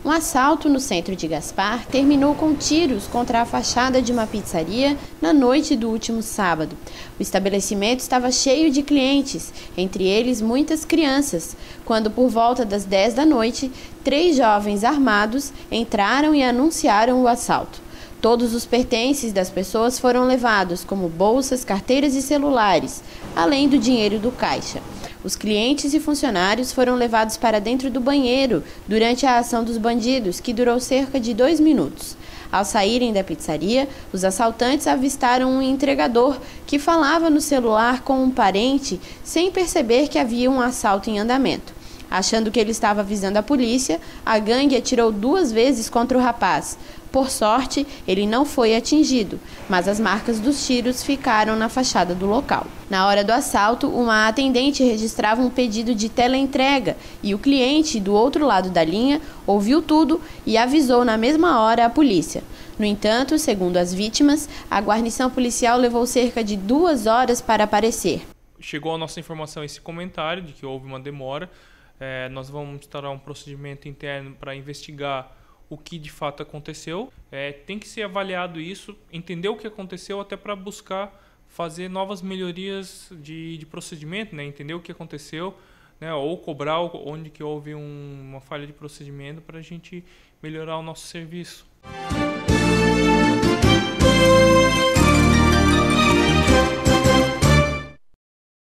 Um assalto no centro de Gaspar terminou com tiros contra a fachada de uma pizzaria na noite do último sábado. O estabelecimento estava cheio de clientes, entre eles muitas crianças, quando por volta das 10 da noite, 3 jovens armados entraram e anunciaram o assalto. Todos os pertences das pessoas foram levados, como bolsas, carteiras e celulares, além do dinheiro do caixa. Os clientes e funcionários foram levados para dentro do banheiro durante a ação dos bandidos, que durou cerca de 2 minutos. Ao saírem da pizzaria, os assaltantes avistaram um entregador que falava no celular com um parente sem perceber que havia um assalto em andamento. Achando que ele estava avisando a polícia, a gangue atirou 2 vezes contra o rapaz. Por sorte, ele não foi atingido, mas as marcas dos tiros ficaram na fachada do local. Na hora do assalto, uma atendente registrava um pedido de teleentrega e o cliente, do outro lado da linha, ouviu tudo e avisou na mesma hora a polícia. No entanto, segundo as vítimas, a guarnição policial levou cerca de 2 horas para aparecer. Chegou a nossa informação esse comentário de que houve uma demora. Nós vamos instaurar um procedimento interno para investigar o que de fato aconteceu. Tem que ser avaliado isso, entender o que aconteceu até para buscar fazer novas melhorias de procedimento, né? Entender o que aconteceu, né? Ou cobrar onde que houve uma falha de procedimento para a gente melhorar o nosso serviço.